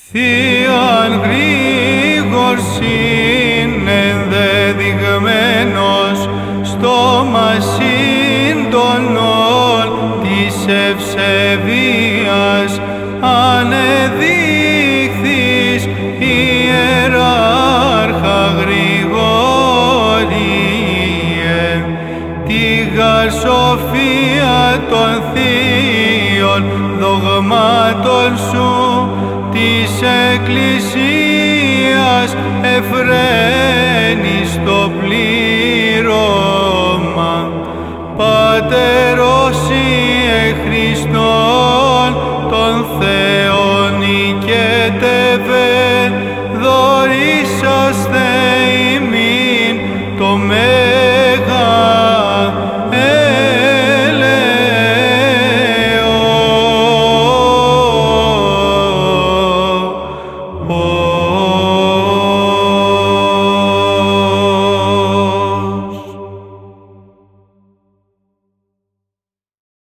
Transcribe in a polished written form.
Θείαν γρήγορσιν ενδεδειγμένος στόμας σύντονων της ευσεβίας ανεδείχθης ιεράρχα Γρηγόριε, τη γαρ σοφία των θείων δογμάτων σου της Εκκλησίας εφραίνεις το πλήρωμα. Πάτερ